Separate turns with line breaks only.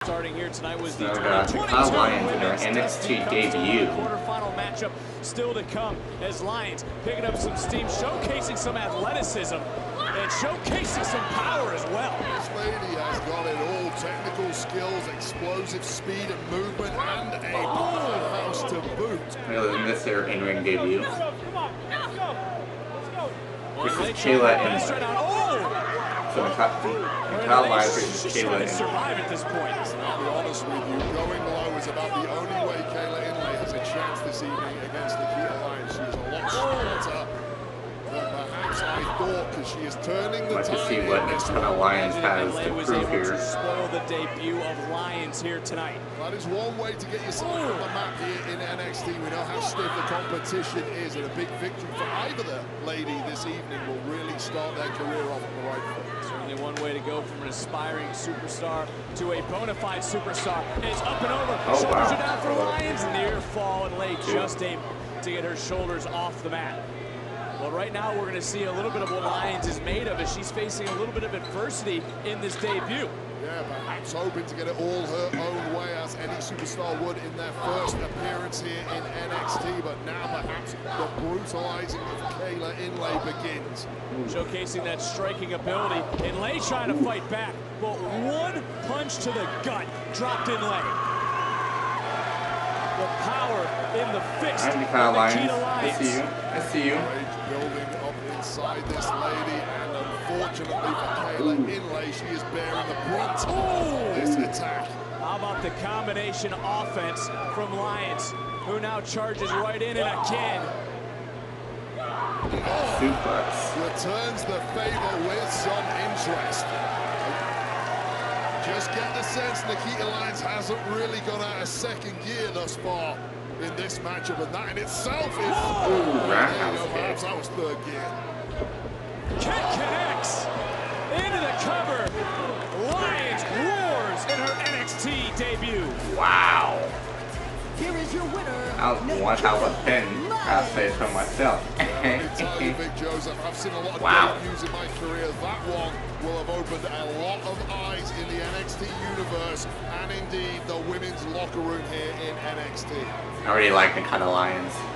Starting here tonight was the
Kyle Lyons in their NXT debut.
Quarterfinal matchup still to come as Lyons picking up some steam, showcasing some athleticism and showcasing some power as well.
This lady has got it all: technical skills, explosive speed and movement, and a powerhouse to boot.
Really miss their in-ring debut. This is Kayla Inlay. So Kyle Lyons versus Kayla Inlay.
Survive at this point.
I'll be honest with you, going low is about the only way Kayla Inlay has a chance this evening against Nikita Lyons. She is a lot shorter than perhaps I thought, because she is turning the tide.
Let's see what Nikita Lyons has to prove here.
Spoil the debut of Lyons here tonight.
That is one way to get yourself on the map here in NXT. We know how stiff the competition is, and a big victory for either lady this evening will really start their career off on the right foot.
Certainly one way to go from an aspiring superstar to a bona fide superstar. It's up and over. Shoulders are down for Lyons. Near fall, and Lay just able to get her shoulders off the mat. Well, right now we're going to see a little bit of what Lyons is made of as she's facing a little bit of adversity in this debut.
Yeah, perhaps hoping to get it all her own way, as any superstar would in their first appearance here in NXT. But now perhaps the brutalizing of Kayla Inlay begins.
Showcasing that striking ability. Inlay trying to fight back, but one punch to the gut dropped Inlay. The power in the fist.
I'm Kyle Lyons. I see you. I see you.
Rage building up inside this lady, and unfortunately for Kayla Inlay, she is bearing the brunt of this attack.
How about the combination offense from Lyons, who now charges right in and again.
Suplex.
Returns the favor with some interest. Just get the sense Nikita Lyons hasn't really gone out of second gear thus far in this matchup, and that in itself is... perhaps that was third gear.
Kick connects into the cover. Lyons roars in her NXT debut.
Wow.
Here is your winner.
One hell of a pin. I'll say so myself.
Vic Joseph, I've seen a lot of debuts in my career. That one will have opened a lot of eyes in the NXT universe, and indeed the women's locker room here in NXT.
I really like Nikita Lyons.